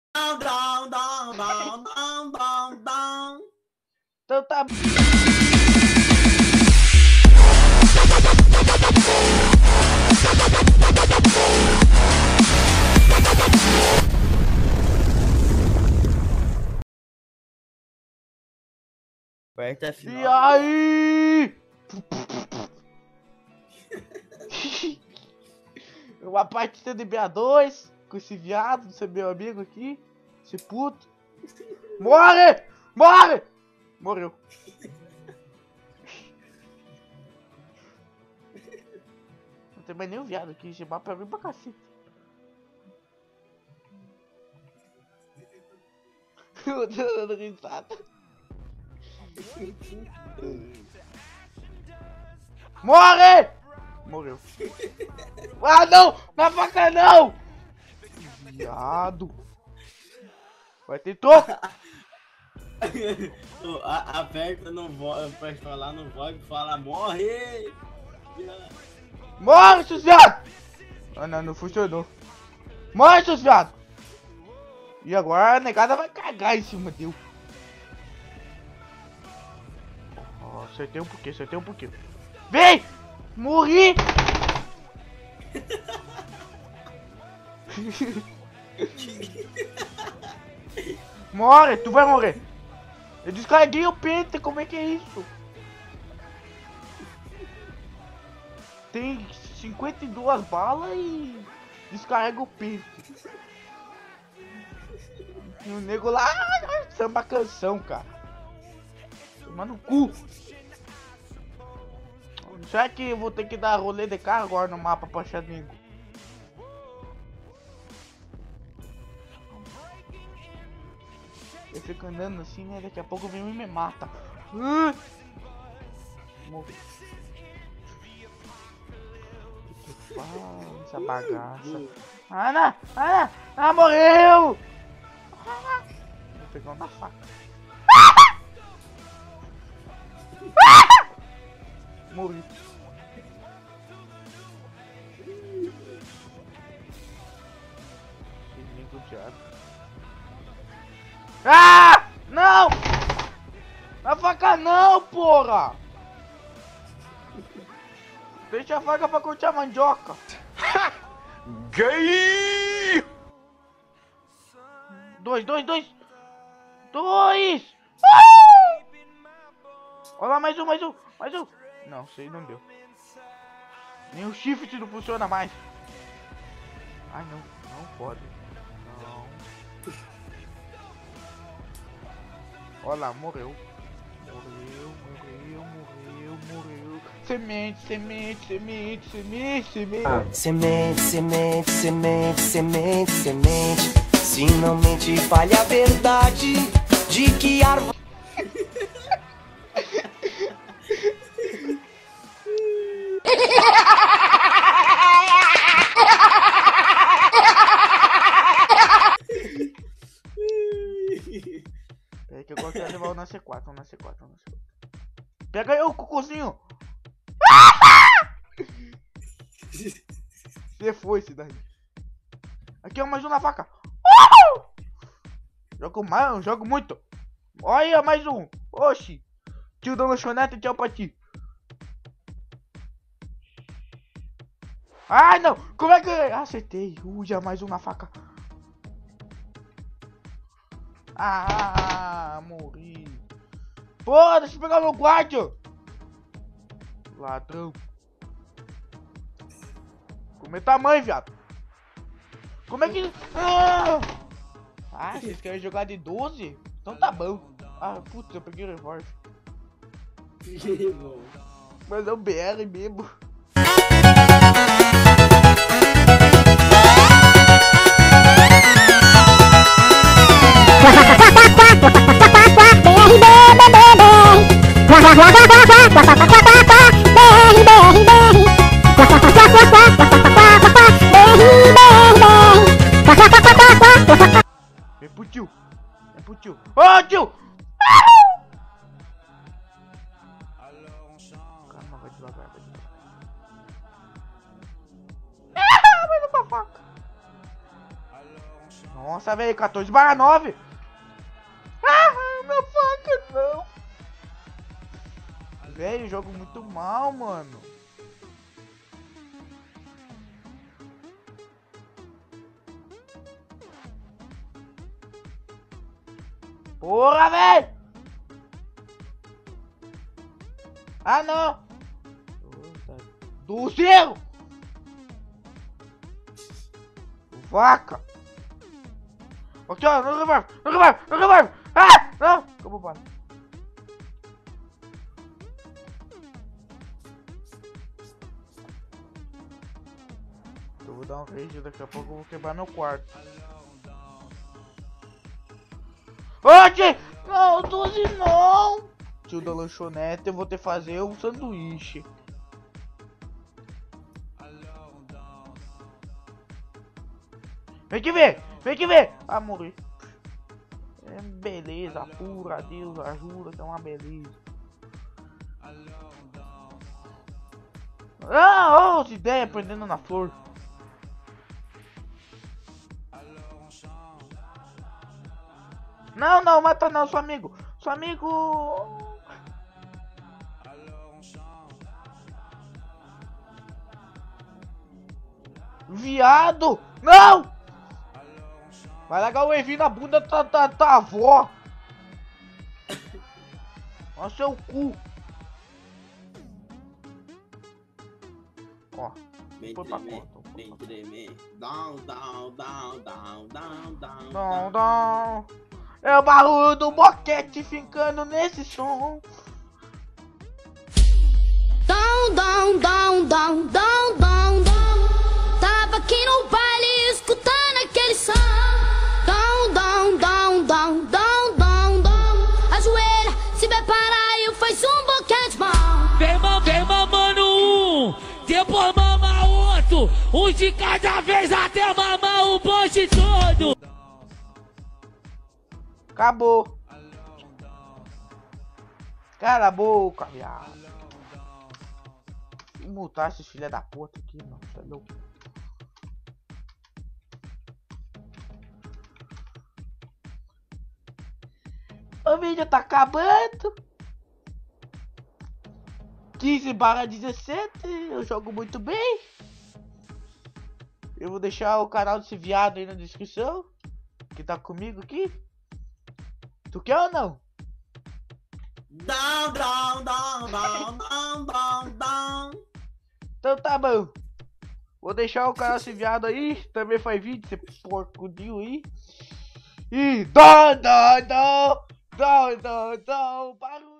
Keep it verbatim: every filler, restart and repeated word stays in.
Down, down, down, down, down, down, down. Então tá. Aperta E F nove. aí? Uma partida de B A dois com esse viado, esse meu amigo aqui, esse puto. Morre! Morre! Morreu. Não tem mais nenhum viado aqui, esse mapa é ruim pra cacete. Eu tô dando risada. Morre! Morreu. Ah, não! Na faca não! Viado. Vai ter troco. A- Aperta no voz, pra falar no voz, fala morre! Morre, seus viados! Ah, não, não funcionou. Morre, seus viados! E agora a negada vai cagar em cima dele. Oh, acertei um pouquinho, acertei um pouquinho. Vem! Morri! Morre, tu vai morrer. Eu descarreguei o pente, como é que é isso? Tem cinquenta e duas balas e descarrega o pente. E o nego lá, samba canção, cara. Toma no cu. Será que eu vou ter que dar rolê de carro agora no mapa pra achar amigo? Eu fico andando assim, né? Daqui a pouco vem e me mata. Uh! Morri. Que pau, essa bagaça. Ana! Ana! Ah, morreu! Vou pegar uma faca. Morri. Ah! Não! A faca não, porra! Deixa a faca pra curtir a mandioca. Gay! Dois, dois, dois! Dois! Ah! Olha lá, mais um, mais um, mais um! Não, sei, não deu. Nem o shift não funciona mais. Ai, não, não pode. Não. Olha lá, morreu. Morreu, morreu, morreu, morreu. Semente, semente, semente, semente, semente. Semente, semente, semente, semente, semente. Se não mente, fale a verdade de que árvore. Peraí que eu gosto de levar o na C quatro, na C quatro, na C quatro. Pega aí o cocôzinho. Você foi, esse daí. Aqui, ó, mais um na faca. Jogo mais, eu jogo muito. Olha, mais um. Oxi. Tio da lanchonete, tchau pra ti. Ai, não. Como é que... Acertei. Ui, já mais um na faca. Ah, morri. Pô, deixa eu pegar meu guarda. Ladrão. Como é tamanho, viado? Como é que... Ah, ah, vocês querem jogar de doze? Então tá bom. Ah, putz, eu peguei o revólver. Mas é o B R mesmo. Vem pro tio. Vem pro tio. Ô, tio! Calma, vai devagar, vai devagar. Ah, mais uma faca. Nossa, velho, quatorze barra nove. Ah, minha faca, não. Velho, jogo muito mal, mano. Porra, velho. Ah, não. Do zero. Vaca. Aqui, ó, no revive, no revive, no revive. Ah, não. Acabou o bala. Eu vou dar um rage, daqui a pouco eu vou quebrar meu quarto. Oxe! Não, doze não! Tio da lanchonete, eu vou ter que fazer um sanduíche. Vem que ver! Vem que ver! Ah, morri. É beleza pura, Deus ajuda, que é uma beleza. Ah, oh, ideia, prendendo na flor. Não, não, mata não, seu amigo. Seu amigo. Viado! Não! Vai largar o Evi na bunda da, da, da avó. Olha seu cu. Ó. Vem Foi pra tremer, conta. vem tremer. Down, down, down, down, down, down. Não, não. É o barulho do boquete ficando nesse som. Down, down, down, down, down, down, down. Tava aqui no baile escutando aquele som. Down, down, down, down, down, down, down. Ajoelha, se prepara e faz um boquete bom. Vem, mam, vem mamando um, depois mama outro. Um de cada vez até mamar o bonde todo. Acabou. Cala a boca, viado. Vou multar esses filha da puta aqui, mano. Você é louco. O vídeo tá acabando. quinze barra dezessete. Eu jogo muito bem. Eu vou deixar o canal desse viado aí na descrição. Que tá comigo aqui. Tu quer ou não? Down, down, down, down, down, down, down. Então tá bom. Vou deixar o canal desse viado aí. Também faz vídeo, esse porcudinho aí. E dá, dá, dá, dá, dá, dá, barulho.